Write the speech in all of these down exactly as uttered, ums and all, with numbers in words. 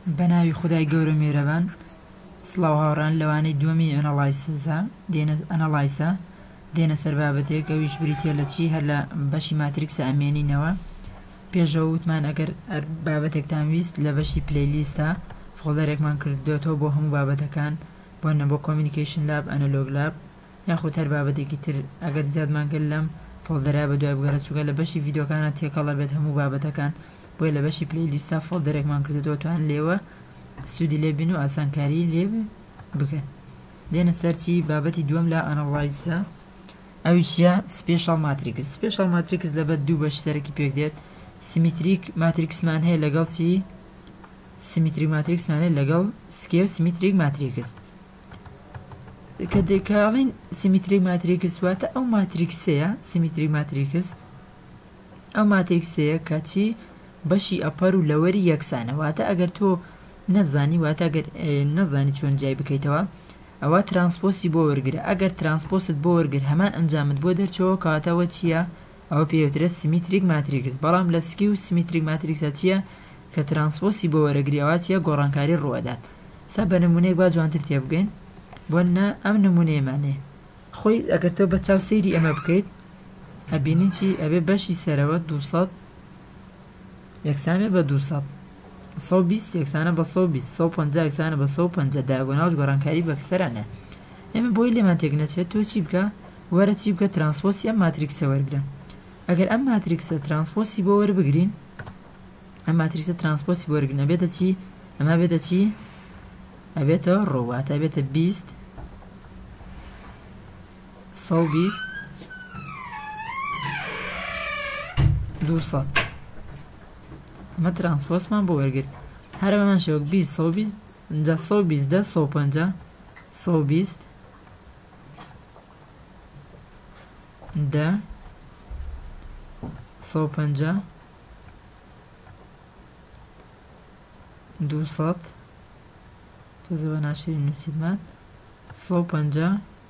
بەناوی خودای گەورە میێرەبان سڵاو هاوڕان لەوانەی دووەمی ئەنەڵایسزە دێنە ئەنەڵایسە دێنە سەر بابەتێک ئەویش بریتە لە چی هەر لە بەشی ماتریکسە ئەمێنینەوە. پێشەوە وتمان ئەگەر بابەتێکتان ویست لە بەشی پلەیلیستە فۆڵدەرێکمان کردوێتەوە بۆ هەموو بابەتەکان بۆنە بۆ کۆمیونیکیشن لاب ئەنەلۆگ لاب یاخود هەر بابەتێکی تر ئەگەر زیادمان کرد لەم فۆڵدەرا بە دوای بگەرە چووکە لە بەشی ڤیدۆکانە تێکەڵە بێت هەموو بابەتەکان بۆیە لە بەشی پلەیلیستە فۆڵدەرێکمان کردوێتەوە توان لێوە سوودی لێبین و ئاسانکاری لێ بکەن. دێنە سەرچی بابەتی دووەم لە ئەنەڵایزە ئەویشیە سپێشال ماتریکس. سپێشال ماتریکس لەبەر دوو بەش سەرەکی پێک دێت. سیمیتریک ماتریکسمان هەیە لەگەڵ چی؟ سیمیتریک ماتریکسمان هەیە لەگەڵ سکێو سیمیتریک ماتریکس. کە دێکاڵین سیمیتریک ماتریکس واتە ئەو ماتریکسەیە سیمیتریک ماتریکس ئەو ماتریکسەیە کە چی بەشی ئەپەر و لەوەری یەکسانە واتە ئەگەر تۆ نەزانی واتە ئەگەر نەزانی چۆن جای بکەیتەوە ئەوە ترانسپۆسی بۆ وەرگرە. ئەگەر ترانسپۆست بۆ وەرگر هەمان ئەنجامت بۆ دەرچەوە کاتەوە چییە؟ ئەوە پێوترە سیمیتریک ماتریکس. بەڵام لە سکی و سیمیتریک ماتریکسە چییە کە ترانسپۆسی بۆ وەرەگریەوە چیە گۆڕانکاری ڕوەدات. سا بە نمونەیەک با جوانتر تێبگەین بۆنە ئەم نمونەیەمانێ خۆی ئەگەر تۆ بە چاو سەیری ئەمە بکەیت ئەبینی چی ئەبێ بەشی سەرەوە دووسەد یەکسانێ بە دووسەد سەد و بیست یەکسانە بە سەد و بیست سەد و پەنجا یەکسانە بە سەد و پەنجا دایگۆناڵ گۆڕانکاری بەکسەرانە. ئێمە بۆی لێمان تێک نەچێت تۆ چی بکە وەرە چی بکە ترانسپۆسی ئەم ماتریکسە وەرگرە. ئەگەر ئەم ماتریکسە ترانسپۆسی بۆ وەربگرین ئەم ماتریکسە ترانسپۆسی بۆ وەرگرن ئەبێتە چی ئەمە بێتە چی ئەبێتەوە ڕۆواتە بێتە بیست سەد و بیست دووسەد ئەمە ترانسپۆسمان بۆ وەرگرت. هەر بەمان شێوەک بیست سەد و بیست جا سەد و بیست دە سەد و پەنجا سەد و بیست دە سەد و پەنجا دووسەد تۆزە بە ناشرین نووسیدمان سەد و پەنجا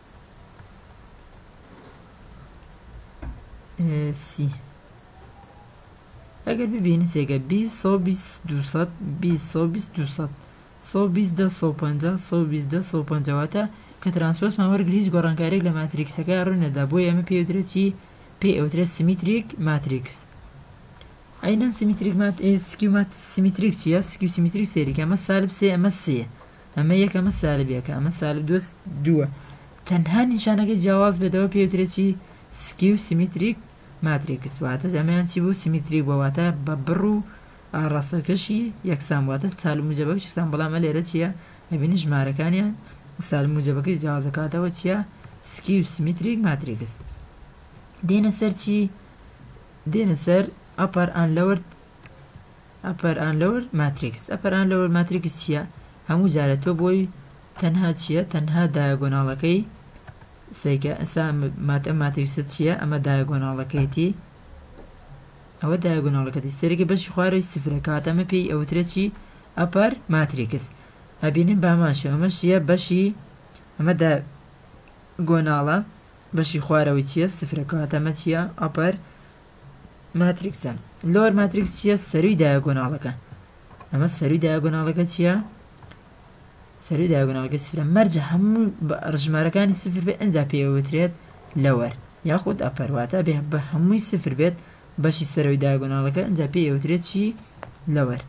سی. ئەگەر ببینی سێگە بیست سەد و بیست دووسەد بیست سەد و بیست دووسەد سەد و بیست دە سەد و پەنجا سەد و بیست دە سەد و پەنجا واتە کە ترانسپۆسمان وەرگری هیچ گۆڕانکارێک لە ماتریکسەکە ڕوونەدا بۆیە ئەمە پێوترێت چی پێی ئەوترێت سیمیتریک ماتریکس. ئەینەن سیمیتریک سکی و سیمیتریک چییە؟ سکی و سیمیتریک سێریکە ئەمە سالب سێ ئەمە سێ ئەمە یەک ئەمە سالب یەکە ئەمە سالب دۆ دووە تەنها نیشانەکەی جیاواز بێتەوە پێوترێت چی سکی و سیمیتریک ماتریکس واتە ئەمەیان چی بوو سیمیتریک بۆ واتە بە بڕ و ئاڕاستەکەشی یەکسان واتە سالب موجەبەکەی یەکسان. بەڵام لێرە چییە ئەبینی ژمارەکانیان سالب موجەبەکەی جیاواز دەکاتەوە چییە سکی و سیمیتریک ماتریکس. دێنە سەر چی دێنە سەر ئەپەر ئان لەوەر ئەپەر ئان لەوەر ماتریکس. ئەپەر ئان لەوەر ماتریکس چییە؟ هەموو جارە تۆ بۆی تەنها چییە تەنها دایگۆناڵەکەی سەیکە ئەستا ماتە ماتریکسە چییە ئەمە دایگۆناڵەکەیتی ئەوە دایگۆناڵەکەتی سەرەکی بەشی خوارەوەی سفرە کاتە ئەمە پێی ئەوترێت چی ئەپەر ماتریکس. ئەبینین باماشە ئەمە چییە بەشی ئەمە دایگۆناڵە بەشی خوارەوەی چییە سفرە کاتە ئەمە چییە ئەپەر ماتریکسە. لۆر ماتریکس چییە سەرووی دایگۆناڵەکە ئەمە سەرووی دایگۆناڵەکە چییە سەرووی دایگۆناڵەکە سفرە. مەرجە هەموو ڕژمارەکانی سفر بێت ئەنجا پێوترێت لەوەر یاخود ئەپەر واتە بێ بە هەمووی سفر بێت بەشی سەرەوەی دایگۆناڵەکە ئەنجا پێوترێت چی لەوەر.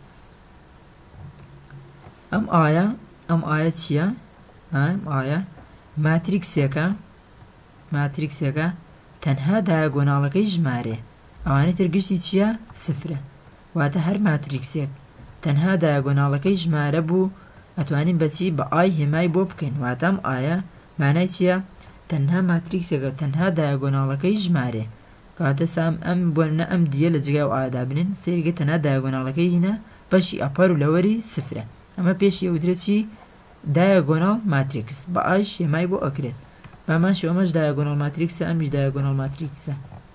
ئەم ئایا ئەم ئایا چییە ئەم ئایا ماتریکسێکە ماتریکسێکە تەنها دایگۆناڵەکەی ژمارێ ئەوانەی ترگشتی چییە سفرە واتە هەر ماتریکسێک تەنها دایگۆناڵەکەی ژمارە بوو ئەتوانین بەچی بە ئای هێمای بۆ بکەین واتە ئەم ئایا مانای چییە تەنها ماتریکسێکە تەنها دایگۆناڵەکەی ژمارێ کاتە سام ئەم بۆنە ئەم دیە لە جگای و ئادا بنین سێریگە تەنها دایگۆناڵەکەی هینە بەشی ئەپەر و لەوەری سفرە ئەمە پێشی ئەوترێت چی دایگۆناڵ ماتریکس بە ئای هێمای بۆ ئەکرێت. باماشی ئەمەش دایگۆناڵ ماتریکسە ئەمیش دایگۆناڵ ماتریکسە.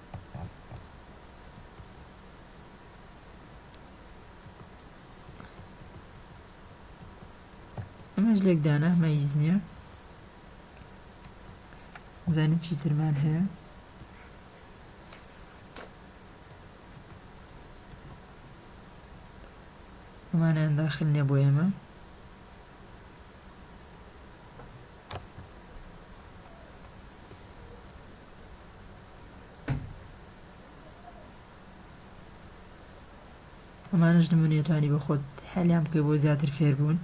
ئەمەش لێکدانە مەیز نییە زانیت چی ترمان هەیە ئەمانیان داخل نییە بۆ ئێمە. ئەمانش نمونێتوانی بە خۆت حەلیان بکەی بۆ زیاتر فێربوون.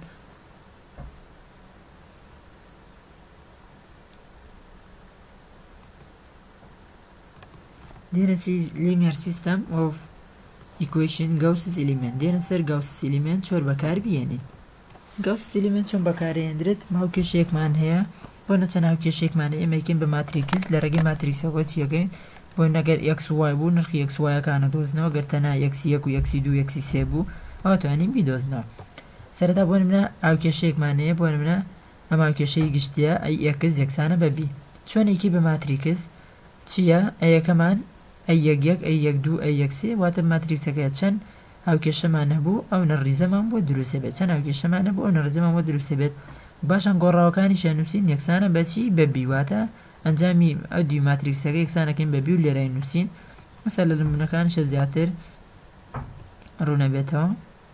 دێنە چی linear system of equation Gauss's element دێنە سەر Gauss's element چۆر بەکار بێنین. Gauss's element چۆن بەکارهێنرێت هاوکێشەیەکمان هەیە بۆ نەچەند هاوکێشەیەکمان ئێمە یەکەین بە ماتریکس لە ڕێگەی ماتریکسەوە چیەکەین بۆ نەگەر x y بوو نرخی x y-یەکانە دۆزنەوە گەر تەنها یەکسی یەک و یەکسی دوو یەکسی سێ بوو ئەوە توانین بیدۆزنەوە. سەرەتا بۆ نمونە هاوکێشەیەکمان هەیە بۆ نمونە ئەم هاوکێشەی گشتیە ئەی x یەکسانە بە b چۆنێکی بە ماتریکس چییە ئەیەکەمان ئەی یەک یەک ئەی یەک دوو ئەی یەک سێ واتە ماتریکسەکە چەند هاوکێشەمان هەبوو ئەو نەڕیزەمان بۆ دروستە بێت چەند هاوکێشەمان هەبوو ئەو نەڕیزەمان بۆ دروستە بێت. باشان گۆڕاوەکانیشیان نووسین یەکسانە بەچی بە b واتە ئەنجامی ئەو دوی ماتریکسەکە یەکسانەکەین بە b و لێرەی نووسین مەسەلا لە نمونەکانیشە زیاتر ڕوونەبێتەوە.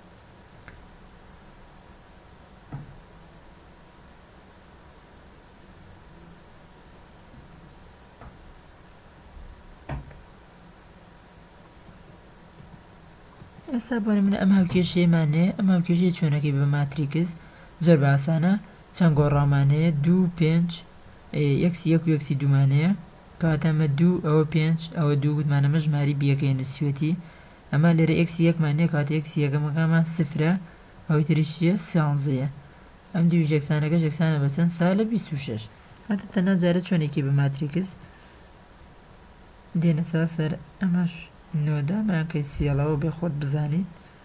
ئێستا بۆ نمونە ئەم هاوکێشەیەمان هەیە ئەم هاوکێشەی چۆنەکەی بە ماتریکس زۆر باسانە چەند گۆڕامان هەیە دوو پێنج یەکسی یەک و یەکسی دوومان هەیە کەواتە ئەمە دوو ئەوە پێنج ئەوە دوو گوتمانەمە ژماری بیەکەی نووسوێتی ئەمە لێرە ئەکسی یەکمان هەیە کاتە ئەکسی یەکەمەکانمان سفرە ئەوەی تریش چییە سیانزەیە ئەم دوو یەکسانەکەش یەکسانە بە چەند سالە بیست و شەش. هاتە تەنها جارە چۆنێکی بە ماتریکس دێنە سا سەر ئەمەش نۆدا ماکەی سیێڵەوە بێ خۆت بزانیت.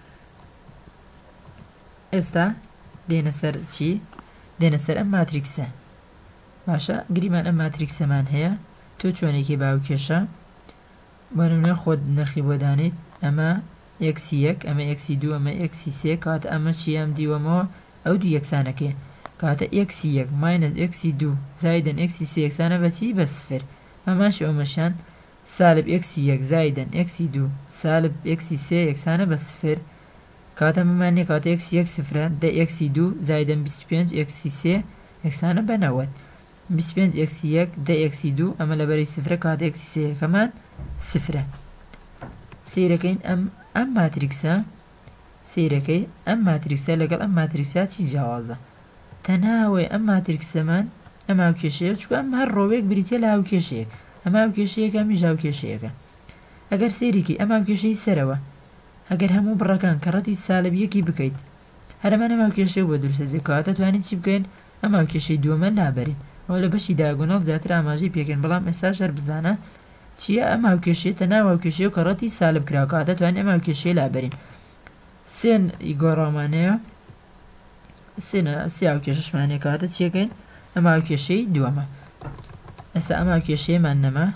ئێستا دێنە سەر چی دێنە سەر ئەم ماتریکسە باشە گریمان ئەم ماتریکسەمان هەیە تۆ چۆنێکی باوکێشە بۆ نمونە خۆت نرخی بۆ دانیت ئەمە ئەکسی یەک ئەمە ئەکسی دوو ئەمە ئەکسی سێ کاتە ئەمە چی ئەم دیوەمەوە ئەو دوو یەکسانەکەی کاتە ئەکسی یەک ماینەس ئەکسی دوو زایدەن ئەکسی سێ یەکسانە بەچی بە سفر ئەماش ئەومەشان سالب ئەکسی یەک زایدەن ئەکسی دوو سالب ئەکسی سێ یەکسانە بە سفر کاتە ممانێ کاتە ئەکسی یەک سفرە دە ئەکسی دوو زایدەن بیست و پێنج ئەکسی سێ یەکسانە بە نەوەت بیست و پێنج ئەکسی یەک دە ئەکسی دوو ئەمە لەبەری سفرە کاتە ئەکسی سێ یەکەمان سفرە. سیرەکەین ئەم ئەم ماتریکسە سیرەکەی ئەم ماتریکسە لەگەڵ ئەم ماتریکسە چی جیاوازە تەنها ئەوەی ئەم ماتریکسەمان ئەم هاوکێشەیە چووکە ئەم هەر ڕۆوێک بریتە لە هاوکێشەیەک ئەم هاوکێشەیەکە میژ هاوکێشەیەکە ئەگەر سێریکی ئەم هاوکێشەی سەرەوە ئەگەر هەموو بڕەکان کەڕەتی سالب یەکی بکەیت هەرەمان ئەم هاوکێشەیە بۆ دروستە کاتە توانین چی بکەین ئەم هاوکێشەی دووەمە لابەرین ئەوە لە بەشی داگۆنەڵ زیاتر ئاماژەی پێکەن بەڵام ئێستا شەر بزانە چییە ئەم هاوکێشەیە تەنها هاوکێشەیە و کەڕەتی سالب کراوە کاتە توانین ئەم هاوکێشەیە لابەرین. سێن گۆڕاومانەیە سێنە سێ هاوکێشەشمان هەیە کاتە چیەکەین ئەم هاوکێشەی دووەمە. ئێستا ئەم هاوکێشەیەمان نەما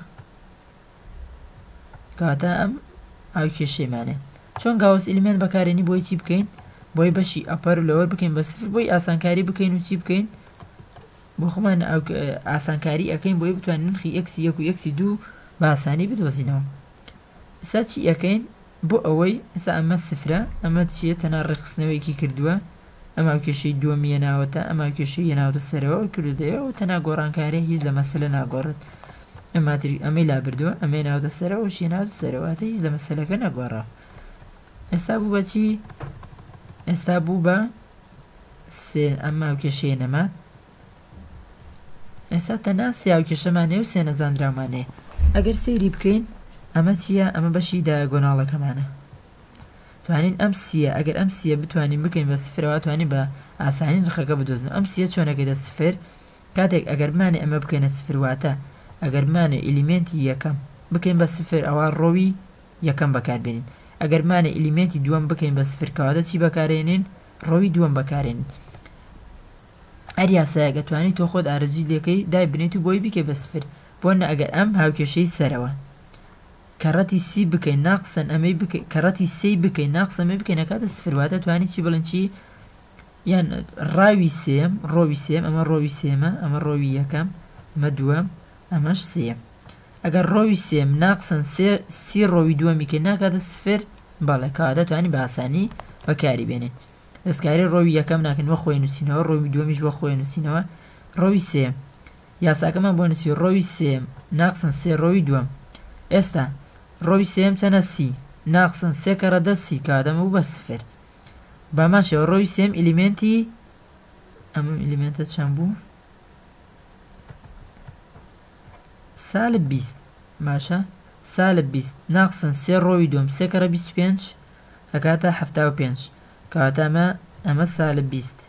کاتە ئەم هاوکێشەیەمانێ چۆن گاوس ئلیمنت بەکارێنی بۆی چی بکەین بۆی بەشی ئەپەر و لەوەر بکەین بە سفر بۆی ئاسانکاری بکەین و چی بکەین بۆ خۆمان ئاسانکاری ئەەکەین بۆی بتوانین نرخی ئەکسی یەک و ئەکسی دوو بە ئاسانی بدۆزینەوە. ئێستا چی ئەەکەین بۆ ئەوەی ئێستا ئەمە سفرە ئەمە چیە تەنها ڕێخستنەوەیکی کردووە ئەم هاوکێشەی دووەمیە ناوەتە ئەم هاوکێشەی ناوتە سەرەوە کردەوە و تەنها گۆڕانکاری هیچ لە مەسەلە ناگۆڕێت ئەمەی لابردووە ئەمەی ناوتە سەرەوە و شی ناوتە سەرەوەتە هیچ لە مەسەلەکە نەگۆڕا. ئێستا بوو بە چی ئێستا بوو بە سێ ئەم هاوکێشەیە نەمات ئێستا تەنها سێ هاوکێشەمان هەیە و سێ نەزانراومان هەیە ئەگەر سەیری بکەین ئەمە چییە ئەمە بەشی دایەگۆناڵەکەمانە توانین ئەم سیە ئەگەر ئەم سیە بتوانین بکەین بە سفرەوە توانین بە ئاسانی نرخەکە بدۆزنەوە. ئەم سیە چۆنەکەی دە سفر کاتێک ئەگەر مانێ ئەمە بکەینە سفر واتە ئەگەر مانێ ئلیمنتی یەکەم بکەین بە سفر ئەوە ڕۆوی یەکەم بەکاربێنین ئەگەر مانێ ئلیمنتی دووەم بکەین بە سفر کەواتە چی بەکارێنین ڕۆوی دووەم بەکارێنین. هەر یاسایەکە توانی تۆ خۆت ئارەزوی لەکەی دای بنێت و بۆی بکەی بە سفر بۆ نە ئەگەر ئەم هاوکێشەی سەرەوە کەڕەتی سی بکەین ناقسن ئەمەی کەڕەتی سی بکەین ناقسە ئەمەی بکەین نەکاتە سفر واتە توانی چی بڵێن چی یان ڕاوی سێم ڕۆوی سێم ئەمە ڕۆوی سێمە ئەمە ڕۆوی یەکەم ئەمە دووەم ئەمەش سێم ئەگەر ڕۆوی سێم ناقسن سێ سی ڕۆوی دووەمی کە ناکاتە سفر بەڵێ کاتە توانی بە ئاسانی بەکاری بێنین. دەستکاری ڕۆوی یەکەم ناکەن وە خۆی نووسینەوە ڕۆوی دووەمیش وە خۆی نووسینەوە ڕۆوی سێم یاساکەمان بۆ نووسی ڕۆوی سێم ناقسن سێ ڕۆوی دووەم ئێستا ڕۆوی سێم چەنە سی ناقسن سێ کەڕە دە سی کادەمە بوو بە سفر باماشەوە ڕۆوی سێم ئلیمێنتی ئەمە ئلیمێنتە چەند بوو سالب بیست باشە سالب بیست ناقسن سێ ڕۆوی دووەم سێ کەڕە بیست و پێنج ئەکاتە هەفتا و پێنج کاتەمە ئەمە سالب بیست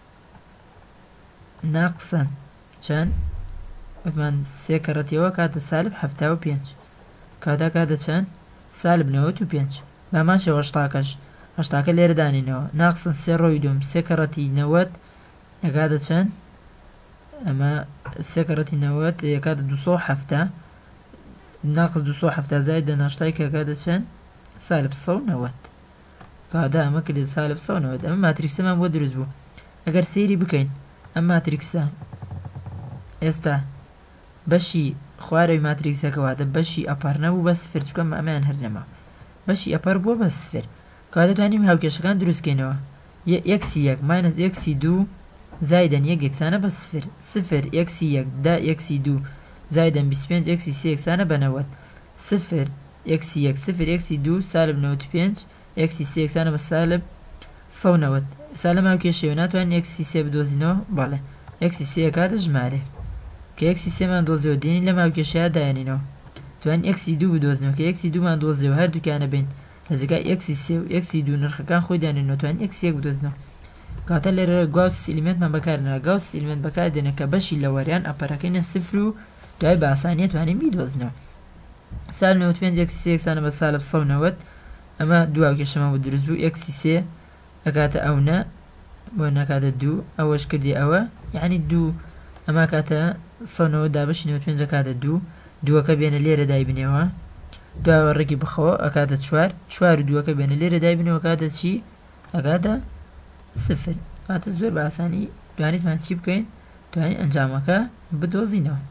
ناقسن چەند وتمان سێ کەڕەتیەوە کاتە سالب هەفتا و پێنج کاتا کاتە چەند سالب نەوەت و پێنج باماشەوە هەشتاکەش هەشتاکە لێرە دانینەوە ناقسن سێ ڕۆوی دووەم سێ کەڕەتی نەوەت ئەکاتە چەند ئەمە سێ کەڕەتی نەوەت ئەکاتە دووسە و هەفتە ناقص دووسە و هەفتە زائد دە هەشتای کە ئەکاتە چەند سالب سە و نەوەت کادا ئەمە کردێت سالب سە و نەوەت ئەمە ماتریکسەمان بۆ دروست بوو ئەگەر سەیری بکەین ئەم ماتریکسە ئێستا بەشی خوارەوی ماتریکسەکەواتە بەشی ئەپەر نەبوو بە سفر چکە ئەمەیان هەر نەما بەشی ئەپەر بووە بە سفر کە دەتوانین هاوکێشەکان دروستکەینەوە یەکسی یەک ماینەس یەکسی دوو زایدەن یەک یەکسانە بە سفر سفر یەکسی یەک دا یەکسی دوو زایدەن بیست و پێنج یەکسی سێ یەکسانە بە نەوەت سفر یەکسی یەک سفر یەکسی دوو سالب نەوەت و پێنج یەکسی سێ یەکسانە بە سالب سە و نەوەت ئێستا لەم هاوکێشەیەوە ناتوانین یەکسی سێ بدۆزینەوە بەڵێ یەکسی سێ ئەکاتە ژمارە کە یەکسی سێمان دۆزیەوە دێنین لەم هاوکێشەیە دایەنینەوە توانین یەکسی دوو بدۆزنەوە کە یەکسی دوومان دۆزیەوە هەردووکیانە بین لە جگای یەکسی سێ و یەکسی دوو نرخەکان خۆی دانێنەوە توانین یەکسی یەک بدۆزنەوە کاتە لێرە گاوس ئلیمێنتمان بەکارهێنەوە گاوس ئلیمێنت بەکاردێنە کە بەشی لە وەریان ئەپەرەکەینە سفر و دوای بە ئاسانیە توانین بیدۆزنەوە سالب نەوەت و پێنج یەکسی سێ یەکسانە بە سالب سە و نەوەت ئەمە دوو هاوکێشەمان بۆ دروست بوو یەکسی سێ ئەکاتە ئەونە بۆ نەکاتە دوو ئەوەش کردی ئەوە یعنی دوو ئەمە کاتە سە و نەوەت دابەشی نەوەت و پێنج ئەکاتە دوو دووەکە بێنە لێرە دایبنێەوە دوایەوە ڕێکی بخەوە ئەکاتە چوار چوار و دووەکە بێنە لێرە دایبنەوە کاتە چی ئەکاتە سفر کاتە زۆر بە ئاسانی دوانیتمان چی بکەین توانین ئەنجامەکە بدۆزینەوە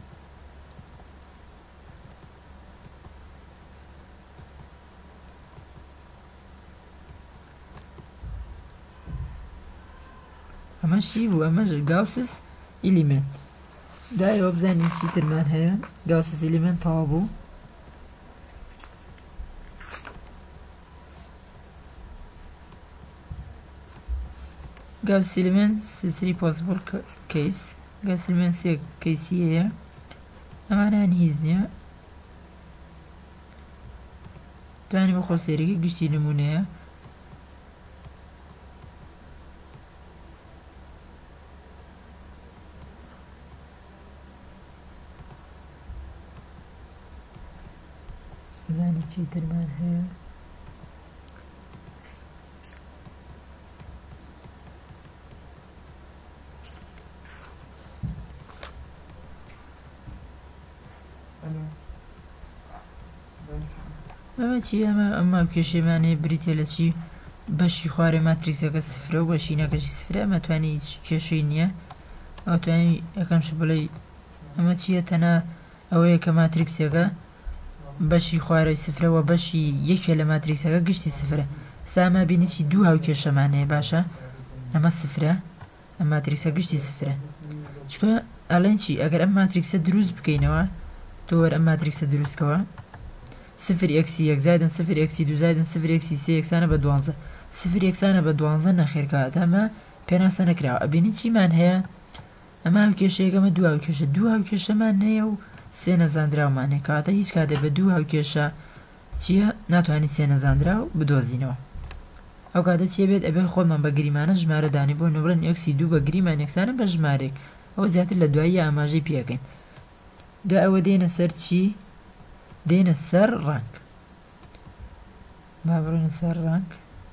ئەمەش چی بوو ئەمەش گاوسس ئلیمێنت دایەوە بزانین چی ترمان هەیە گاوسس ئلیمێنت تەواو بوو Gauss element three possible case Gauss element سێ کەیسی هەیە ئەمانیان هیچ نییە توانی بە خۆسەریەکی گشتی نمونەیە زانی چی ترمان هەیە ئەمە چی ئەمە ئەمە کێشەمانەیە بریتە لە چی بەشی خوارێ ماتریکسەکە سفرە و بەشی نەکەشی سفرە ئەمە توانی هیچ کێشەی نییە ئەو توانی یەکەمش بڵێ ئەمە چییە تەنە ئەوەیە کە ماتریکسەکە بەشی خوارەی سفرەوە بەشی یەکێ لە ماتریکسەکە گشتی سفرە ساما بینی چی دوو هاو کێشەمانەیە باشە ئەمە سفرە ئەم ماتریکسە گشتی سفرە چکە ئەڵێن چی ئەگەر ئەم ماتریکسە دروست بکەینەوە تۆ وەرە ئەم ماتریکسە دروستکەوە سفر یەکسی یەک زایدن سفر یەکسی دوو زایدن سفر یەکسی سێ یەکسانە بە دوانزە سفر یەکسانە بە دوانزە نەخێرکات ئەمە پێناسە نەکراوە ئەبینی چیمان هەیە ئەمە هاو کێشەیەکەمە دوو هاو کێشە دوو هاو کێشەمان هەیە و سێ نەزانراومان هەیە کاتە هیچ کاتێ بە دوو هاو کێشە چییە ناتوانانی سێ نەزانراو بدۆزینەوە ئەو کاتە چیە بێت ئەبێ خۆمان بە گریمانە ژمارە دانی بۆ نەبڵێن یەکسی دوو بە گریمان یەکسانە بە ژمارێک ئەوە زیاتر لە دوایی ئاماژەی پێکەین دوای ئەوە دێنە سەر چی دێنە سەر ڕنگ با بڕێنە سەر ڕنگ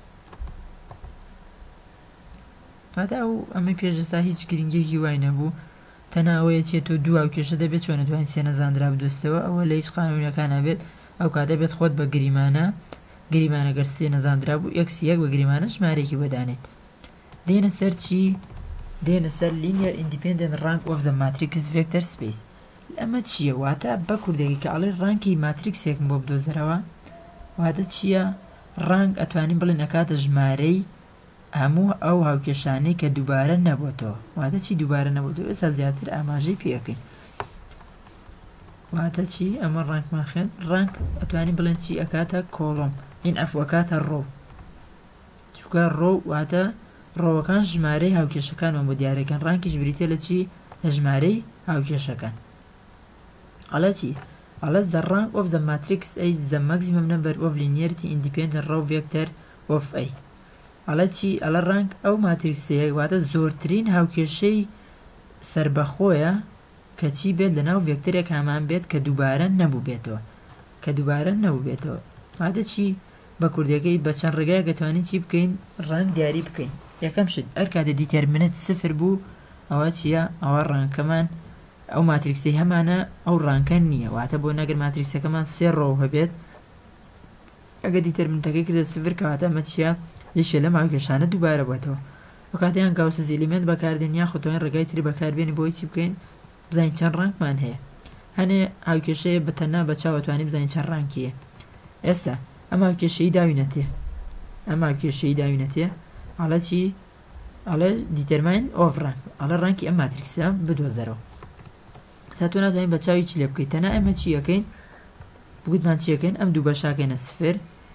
هەتا ئەو ئەمە پێشستا هیچ گرنگێکی وای نەبوو تەنها ئەوەیە چێت تۆ دوو هاو کێشە دەبێت چۆن نەتوانین سێ نەزانرا بدۆستەوە ئەوە لە هیچ قانونیەکان نابێت ئەو کاتە بێت خۆت بە گریمانە گریمانە گەر سێ نەزانرا بوو یەکسی یەک بە گریمانە ژمارێکی بەدانێت دێنە سەر چی دێنە سەر linear independent rank of the matrix vector space ئەمە چییە واتە بە کوردێکی کە ئەڵێ ڕانکی ماتریکسێکم بۆ بدۆزەرەوە واتە چییە ڕانگ ئەتوانین بڵێن ئەکاتە ژمارەی هەموو ئەو هاوکێشانەی کە دووبارە نەبووتەوە. واتە چی دووبارە نەبووتەوە؟ ئێستا زیاتر ئاماژەی پێکەین. واتە چی؟ ئەمە ڕانکمان خوێن. ڕانک ئەتوانین بڵێن چی ئەکاتە کۆڵۆم، این ئەفو ئەکاتە ڕۆ. چونکە ڕۆ واتە ڕۆوەکان ژمارەی هاوکێشەکانمان بۆ دیارەکەن. ڕانکیش بریتە لە چی؟ لە ژمارەی هاوکێشەکان. ئەڵە چی؟ ئەڵە the rank of the matrix is the maximum number of linearity independent row vector of A. ئەڵە چی؟ ئەڵە ڕانک ئەو ماتریکسەیە واتە زۆرترین هاوکێشەی سربەخۆیە کە چی بێت لە ناو ڤێکتۆرێک هەمان بێت کە دووبارە نەبوو بێتەوە. کە دووبارە نەبوو بێتەوە. واتە چی؟ بە کوردەکەی بە چەند ڕێگایە دەتوانین چی بکەین؟ ڕانک دیاری بکەین. یەکەم شت هەر کاتە دیتەرمینەت سفر بوو ئەوە چییە؟ ئەوە ڕانکەمان ئەو ماتریکسی هەمانە ئەو ڕانکە نییە. واتە بۆ نەگەر ماتریکسەکەمان سێ ڕۆ هەبێت ئەگە دیتەرمینەتەکەی کردە سفر کەواتە ئەمە چییە؟ یەکێ لەم هاوکێشانە دووبارە بووێتەوە. ئەو کاتیان گاوسز ئێلیمنت بەکاردێن یاخود تۆین ڕێگای تری بەکاربێنی بۆی چی بکەین؟ بزانین چەند ڕانکمان هەیە. هەنێ هاوکێشەیە بەتەنها بە چاو ئەتوانین بزانین چەند ڕانکییە. ئێستا ئەم هاوکێشەی داوینەتێ. ئەم هاوکێشەی داوینەتێ ئەڵە چی؟ ئەڵێ دیتەرماین ئۆف ڕانک. ئەڵە ڕانکی ئەم ماتریکسە بدۆزەرەوە. تا تۆ ناتوانین بە چاوی چی لێ بکەیت. تەنها ئەمە چی یەکەین؟ بگوتمان چی یەکەین؟ ئەم دوو بەشاکەینە سفر.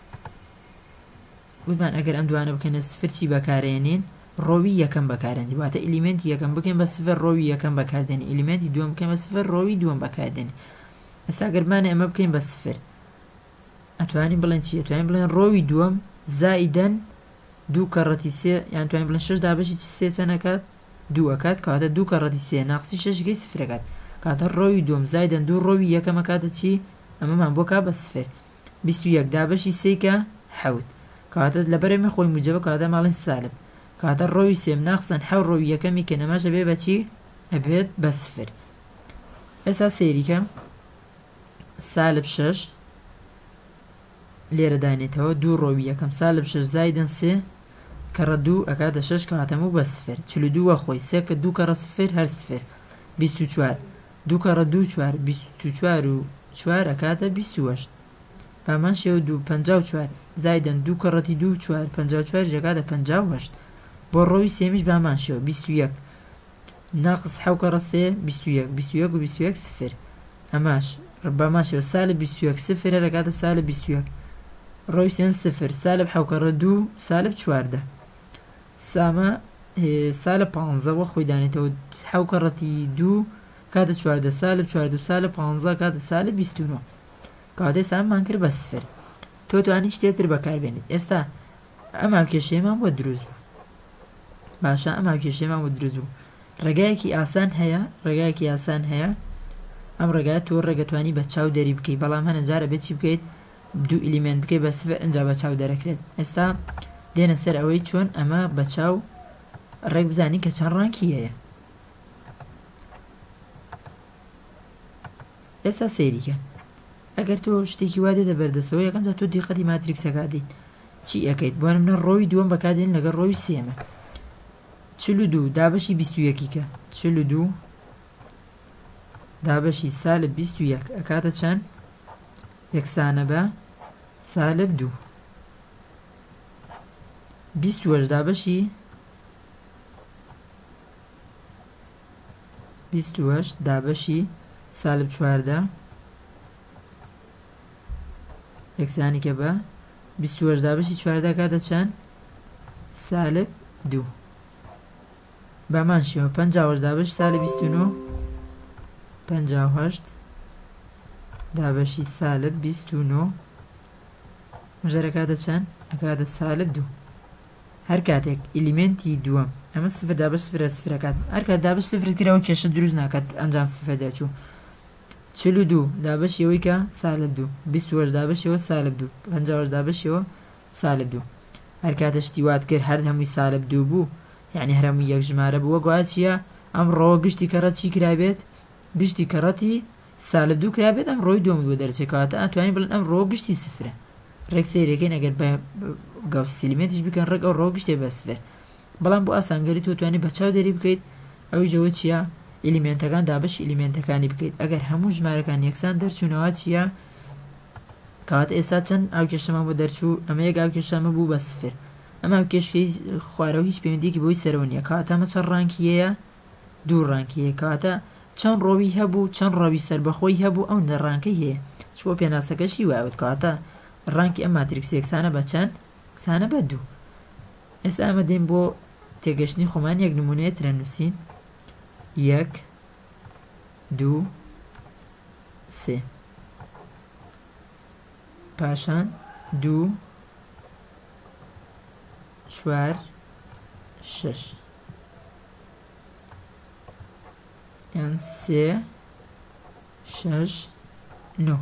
گوتمان ئەگەر ئەم دوانە بکەنە سفر چی بەکارێنین؟ ڕۆوی یەکەم بەکارێنین. واتە ئلیمنتی یەکەم بکەین بە سفر ڕۆوی یەکەم بەکاردێنین. ئلیمنتی دووەم بکەین بە سفر ڕۆوی دووەم بەکاردێنین. ئێستا گەرمانە ئەمە بکەین بە سفر. ئەتوانین بڵێن چی؟ ئەتوانین بڵێن ڕۆوی دووەم زائیدەن دوو کەڕەتی سێ، یان توانین بڵێن شەش دابەشی سێ چەند ئەکات؟ دوو ئەکات. کەواتە دوو کەڕەتی سێ ناقسی شەشگەی سفر ئەکات. کاتە ڕۆوی دووەم زائیدەن دوو ڕۆوی یەکەم ئەکاتە چی؟ ئەمەمان بۆ کا بە سفر. بیست و یەک دابەشی سێکە حەوت. کاتە لەبەرەمە خۆی موجەبە کاتە ماڵین سالب. کاتە ڕۆوی سێم ناقسەن حەو ڕۆوی یەکەمی کە نەماشە بێ بە چی؟ ئەبێت بە سفر. ئێستا سێریکە سالب شەش لێرە دانێتەوە دوو ڕۆوی یەکەم سالب شەش زائیدەن سێ کەڕە دوو ئەکاتە شەش کەواتەموو بە سفر. چل و دووە خۆی سێ کە دوو کەڕە سفر هەر سفر. بیست و چوار دوو کەڕە دوو چوار بیست و چوار و چوار ئەکاتە بیست و هەشت. بامان شێوە دوو پەنجا و چوار زائیدەن دوو کەڕەتی دوو چوار پەنجا و چوار ئەکاتە پەنجا و هەشت. بۆ ڕۆوی سێمیش بامان شێوە بیست و یەک ناقس حەو کەڕە سێ بیست و یەک بیست و یەک و بیست و یەک سفر. ئەماش بامان شێوە سالب بیست و یەک سفر ئەکاتە سالب بیست و یەک. ڕۆوی سێم سفر سالب حەو کەڕە دوو سالب چواردە. سامە سالب پانزەوە خۆی دانێتەوە حەو کەڕەتی دوو کاتە چواردە سالب چواردە سالب پانزە کاتە سالب بیست و نۆ. کاتێ ساممان کرد بە سفر. تۆ توانی شتێتر بەکاربێنیت. ئێستا ئەم هاوکێشەیەمان بۆ دروست بوو. باشە ئەم هاوکێشەیەمان بۆ دروست بوو. ڕێگایەکی ئاسان هەیە ڕێگایەکی ئاسان هەیە. ئەم ڕێگایە تۆ ڕێگەتوانی بە چاو دەری بکەیت. بەڵام هەنە جارە بێت چی بکەیت؟ دوو ئلیمنت بکەیت بە سفر ئەنجا بە چاو دەرەکرێت. ئێستا دێنە سەر ئەوەی چۆن ئەمە بە چاو ڕێک بزانین کە چەند ڕانکی هەیە. ئێستا سەیریکە ئەگەر تۆ شتێکی وا دێتە بەردەستەوە یەکەمدا تۆ دیقەتی ماتریکسەکە دێت. چی ئەەکەیت؟ بۆ نمونە ڕۆوی دووەم بەکاردێن لەگەڵ ڕۆوی سێمە. چل و دوو دابەشی بیست و یەکیکە چل و دوو دابەشی سالب بیست و یەک ئەکاتە چەند؟ یەکسانە بە سالب دوو. بیست و هەشت دابەشی بیست و هەشت دابەشی سالب چواردە یەکسانیکە بە بیست و هەشت دابەشی چواردە کاتە چەند؟ سالب دوو. بامان شێوە پەنجا و هەشت دابەشی سالب بیست و نۆ پەنجا و هەشت دابەشی سالب بیست و نۆ مژەرە کاتە چەند؟ ئەکاتە سالب دوو. هەر کاتێک ئلیمنتی دووەم ئەمە سفر دابەش سفرە سفرەکات هەر کات دابەش سفرت کراوە کێشە دروست ناکات ئەنجام سفر دەچوو. چل و دوو دابەشیەوەی کە سالب دوو بیست و هەشت دابەشیەوە سالب دوو پەنجا و هەشت دابەشیەوە سالب دوو. هەر کاتە شتی وات کرد هەر هەمووی سالب دوو بوو یعنی هەر هەمووی یەک ژمارە بووە گویا چییە؟ ئەم ڕۆوە گشتی کەڕەت چی کرابێت؟ گشتی کەڕەتی سالب دوو کرابێت ئەم ڕۆی دووەم بۆ دەرچێکاتە ئەتوانین بڵێن ئەم ڕۆ گشتی سفرە. ڕێک سەیرەکەین ئەگەر بە گاوسی ئلیمنتیش بکەن ڕێک ئەو ڕۆ گشتێ بە سفر. بەڵام بۆ ئاسانگەری تۆ توانی بە چاو دەری بکەیت ئەوی ژەوە چییە؟ ئلیمنتەکان دابەش ئلیمنتەکانی بکەیت. ئەگەر هەموو ژمارەکان یەکسان دەرچوونەوە چییە؟ کەواتە ئێستا چەند ئاوکێشەمان بۆ دەرچوو؟ ئەمە یەک ئاوکێشەمە بوو بە سفر. ئەمە کێشەی خوارەوە هیچ پەیوەندیەکی بۆی سەرەوە نییە کاتە ئەمە چەند ڕانکیەیە دوو ڕانکیەیە کاتە چەند ڕۆوی هەبوو چەند ڕەوی سەربەخۆی هەبوو ئەو ڕانکەی هەیە چوە پێناسەکەشی وایوت کاتە ڕانکی ئەم ماتریکسە یەکسانە بە چەند یەکسانە بە دوو. ئێستا ئەمە دێن بۆ تێگەشتنی خۆمان یەک نمونەیەترە نووسین یەک دوو سێ پاشان دوو چوار شەش یان سێ شەش نۆ.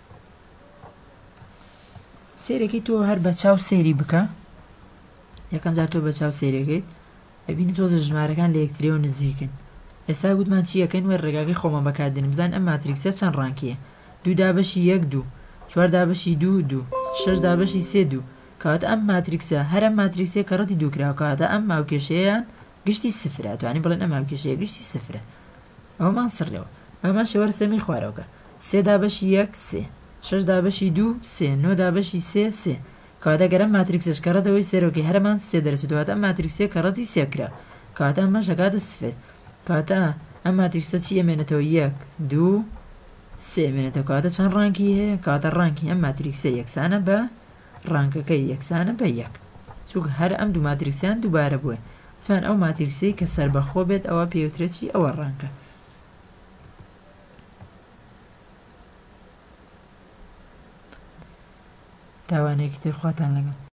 سێرەکەی تۆ هەر بە چاو سێری بکە یەکەم جار تۆ بە چاو سێرەکەیت ئەبینی تۆزە ژمارەکان لە یەکترەوە نزیکن. ئێستا گوتمان چی یەکەین وەر ڕێگاکەی خۆمان بەکاردێنین بزان ئەم ماتریکسە چەند ڕانکیە دوو دابەشی یەک دوو چوار دابەشی دوو دوو شەش دابەشی سێ دوو کاتە ئەم ماتریکسە هەر ئەم ماتریکسێ کە ڕەتی دووکراوە کاتە ئەم ماوکێشەیەیان گشتی سفرە توانی بڵێن ئەم ماوکێشەیە گشتی سفرە ئەومان سڕێەوە ئەمە شێوەرە سەمی خوارەوەکە سێ دابەشی یەک سێ شەش دابەشی دوو سێ نۆ دابەشی سێ سێ کاتە گەرەم ماتریکسش کە ڕەتەوەی سێرۆکەی هەرمان سێ دەرەچێت ئەم ماتریکسێ کە ڕەتی سێکرا کاتە ئەمە ژەکاتە سفر کاتە ئەم ماتریکسە چی ئەمێنێتەوە یەک دوو سێ مێنێتەوە کاتە چەند ڕانکی هەیە کاتە ڕانکی ئەم ماتریکسە یەکسانە بە ڕانکەکەی یەکسانە بە یەک چووک هەر ئەم دوو ماتریکسیان دووبارە بووە توان ئەو ماتریکسەی کە سەربەخۆ بێت ئەوە پێوترێکی ئەوە ڕانکە. تاوانێکی تر خواتان لەگەڵ.